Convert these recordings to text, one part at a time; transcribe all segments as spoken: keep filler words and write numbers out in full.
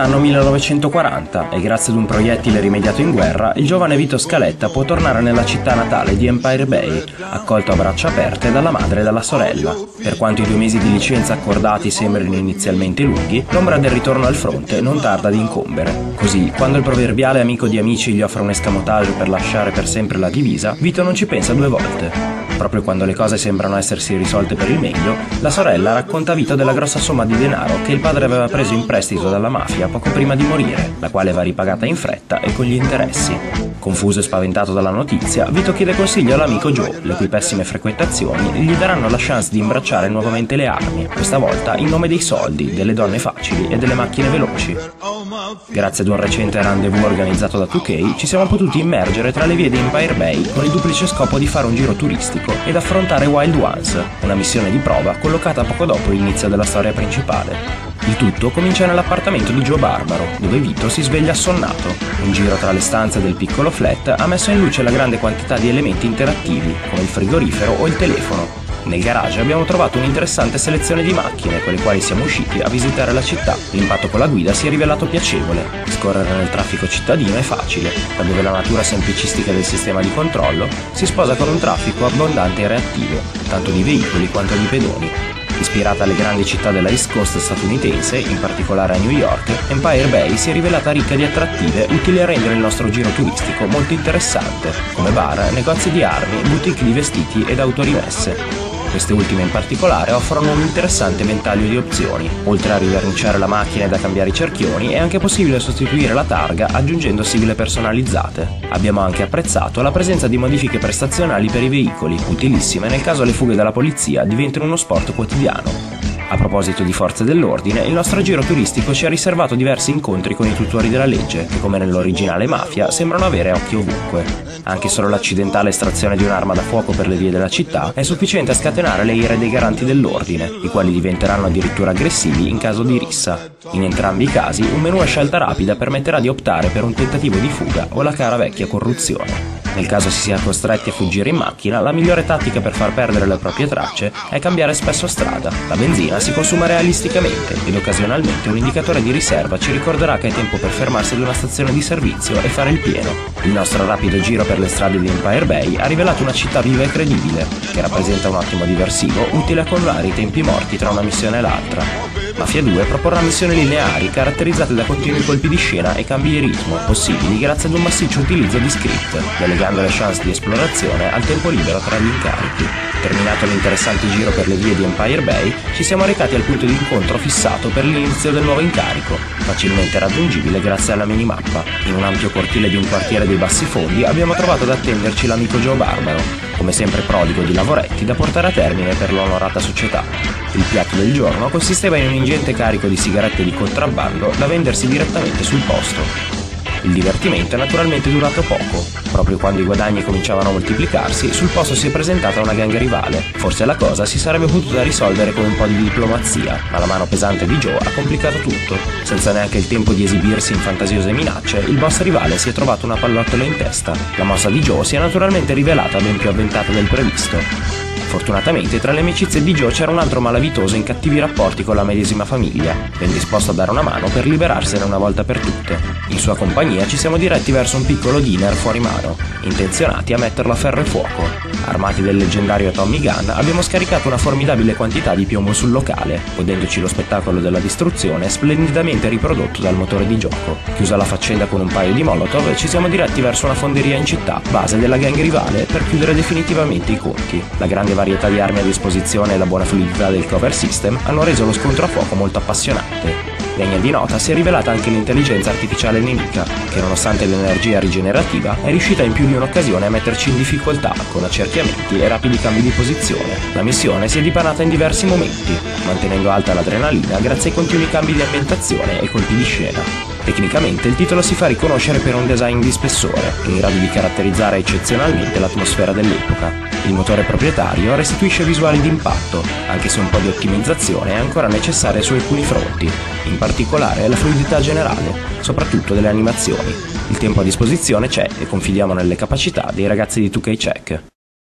l'anno millenovecentoquaranta e grazie ad un proiettile rimediato in guerra, il giovane Vito Scaletta può tornare nella città natale di Empire Bay, accolto a braccia aperte dalla madre e dalla sorella. Per quanto i due mesi di licenza accordati sembrino inizialmente lunghi, l'ombra del ritorno al fronte non tarda ad incombere. Così, quando il proverbiale amico di amici gli offre un escamotage per lasciare per sempre la divisa, Vito non ci pensa due volte. Proprio quando le cose sembrano essersi risolte per il meglio, la sorella racconta a Vito della grossa somma di denaro che il padre aveva preso in prestito dalla mafia poco prima di morire, la quale va ripagata in fretta e con gli interessi. Confuso e spaventato dalla notizia, Vito chiede consiglio all'amico Joe, le cui pessime frequentazioni gli daranno la chance di imbracciare nuovamente le armi, questa volta in nome dei soldi, delle donne facili e delle macchine veloci. Grazie ad un recente rendezvous organizzato da due K, ci siamo potuti immergere tra le vie di Empire Bay con il duplice scopo di fare un giro turistico ed affrontare Wild Ones, una missione di prova collocata poco dopo l'inizio della storia principale. Il tutto comincia nell'appartamento di Joe Barbaro, dove Vito si sveglia assonnato. Un giro tra le stanze del piccolo flat ha messo in luce la grande quantità di elementi interattivi, come il frigorifero o il telefono. Nel garage abbiamo trovato un'interessante selezione di macchine con le quali siamo usciti a visitare la città. L'impatto con la guida si è rivelato piacevole. Scorrere nel traffico cittadino è facile, da dove la natura semplicistica del sistema di controllo si sposa con un traffico abbondante e reattivo, tanto di veicoli quanto di pedoni. Ispirata alle grandi città della East Coast statunitense, in particolare a New York, Empire Bay si è rivelata ricca di attrattive utili a rendere il nostro giro turistico molto interessante, come bar, negozi di armi, boutique di vestiti ed autorimesse. Queste ultime in particolare offrono un interessante ventaglio di opzioni. Oltre a riverniciare la macchina e da cambiare i cerchioni, è anche possibile sostituire la targa aggiungendo sigle personalizzate. Abbiamo anche apprezzato la presenza di modifiche prestazionali per i veicoli, utilissime nel caso le fughe dalla polizia diventino uno sport quotidiano. A proposito di forze dell'ordine, il nostro giro turistico ci ha riservato diversi incontri con i tutori della legge, che come nell'originale Mafia sembrano avere occhi ovunque. Anche solo l'accidentale estrazione di un'arma da fuoco per le vie della città è sufficiente a scatenare le ire dei garanti dell'ordine, i quali diventeranno addirittura aggressivi in caso di rissa. In entrambi i casi, un menù a scelta rapida permetterà di optare per un tentativo di fuga o la cara vecchia corruzione. Nel caso si sia costretti a fuggire in macchina, la migliore tattica per far perdere le proprie tracce è cambiare spesso strada. La benzina si consuma realisticamente ed occasionalmente un indicatore di riserva ci ricorderà che è tempo per fermarsi ad una stazione di servizio e fare il pieno. Il nostro rapido giro per le strade di Empire Bay ha rivelato una città viva e credibile, che rappresenta un ottimo diversivo utile a colmare i tempi morti tra una missione e l'altra. Mafia due proporrà missioni lineari caratterizzate da continui colpi di scena e cambi di ritmo, possibili grazie ad un massiccio utilizzo di script, delegando le chance di esplorazione al tempo libero tra gli incarichi. Terminato l'interessante giro per le vie di Empire Bay, ci siamo recati al punto di incontro fissato per l'inizio del nuovo incarico, facilmente raggiungibile grazie alla minimappa. In un ampio cortile di un quartiere dei bassi fondi abbiamo trovato ad attenderci l'amico Joe Barbaro, come sempre prodigo di lavoretti da portare a termine per l'onorata società. Il piatto del giorno consisteva in un ingente carico di sigarette di contrabbando da vendersi direttamente sul posto. Il divertimento è naturalmente durato poco. Proprio quando i guadagni cominciavano a moltiplicarsi, sul posto si è presentata una gang rivale. Forse la cosa si sarebbe potuta risolvere con un po' di diplomazia, ma la mano pesante di Joe ha complicato tutto. Senza neanche il tempo di esibirsi in fantasiose minacce, il boss rivale si è trovato una pallottola in testa. La mossa di Joe si è naturalmente rivelata ben più avventata del previsto. Fortunatamente tra le amicizie di Joe c'era un altro malavitoso in cattivi rapporti con la medesima famiglia, ben disposto a dare una mano per liberarsene una volta per tutte. In sua compagnia ci siamo diretti verso un piccolo diner fuori mano, intenzionati a metterlo a ferro e fuoco. Armati del leggendario Tommy Gun abbiamo scaricato una formidabile quantità di piombo sul locale, godendoci lo spettacolo della distruzione splendidamente riprodotto dal motore di gioco. Chiusa la faccenda con un paio di molotov, ci siamo diretti verso una fonderia in città, base della gang rivale, per chiudere definitivamente i conti. La grande varietà di armi a disposizione e la buona fluidità del cover system hanno reso lo scontro a fuoco molto appassionante. Degna di nota si è rivelata anche l'intelligenza artificiale nemica, che nonostante l'energia rigenerativa è riuscita in più di un'occasione a metterci in difficoltà con accerchiamenti e rapidi cambi di posizione. La missione si è dipanata in diversi momenti, mantenendo alta l'adrenalina grazie ai continui cambi di ambientazione e colpi di scena. Tecnicamente il titolo si fa riconoscere per un design di spessore, in grado di caratterizzare eccezionalmente l'atmosfera dell'epoca. Il motore proprietario restituisce visuali d'impatto, anche se un po' di ottimizzazione è ancora necessaria su alcuni fronti, in particolare la fluidità generale, soprattutto delle animazioni. Il tempo a disposizione c'è e confidiamo nelle capacità dei ragazzi di due K Check.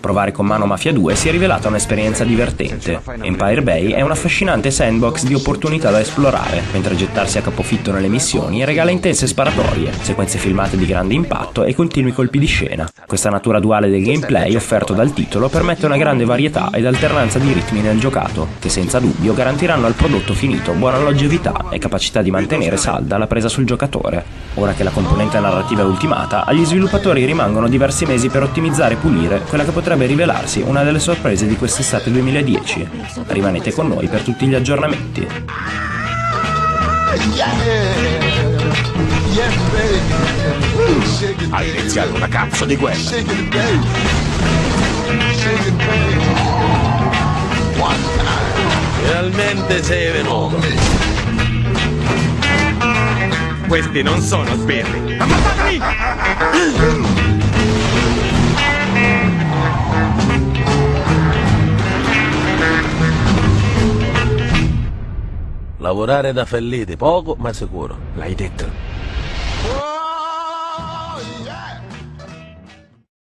Provare con Mano Mafia due si è rivelata un'esperienza divertente. Empire Bay è un affascinante sandbox di opportunità da esplorare, mentre gettarsi a capofitto nelle missioni regala intense sparatorie, sequenze filmate di grande impatto e continui colpi di scena. Questa natura duale del gameplay offerto dal titolo permette una grande varietà ed alternanza di ritmi nel giocato, che senza dubbio garantiranno al prodotto finito buona longevità e capacità di mantenere salda la presa sul giocatore. Ora che la componente narrativa è ultimata, agli sviluppatori rimangono diversi mesi per ottimizzare e pulire quella che potrebbe rivelarsi una delle sorprese di quest'estate duemiladieci. Rimanete con noi per tutti gli aggiornamenti. Ha iniziato una cazzo di guerra. Finalmente sei venuto. Questi non sono sbirri. Ammazzateli! Lavorare da falliti, poco ma sicuro. L'hai detto?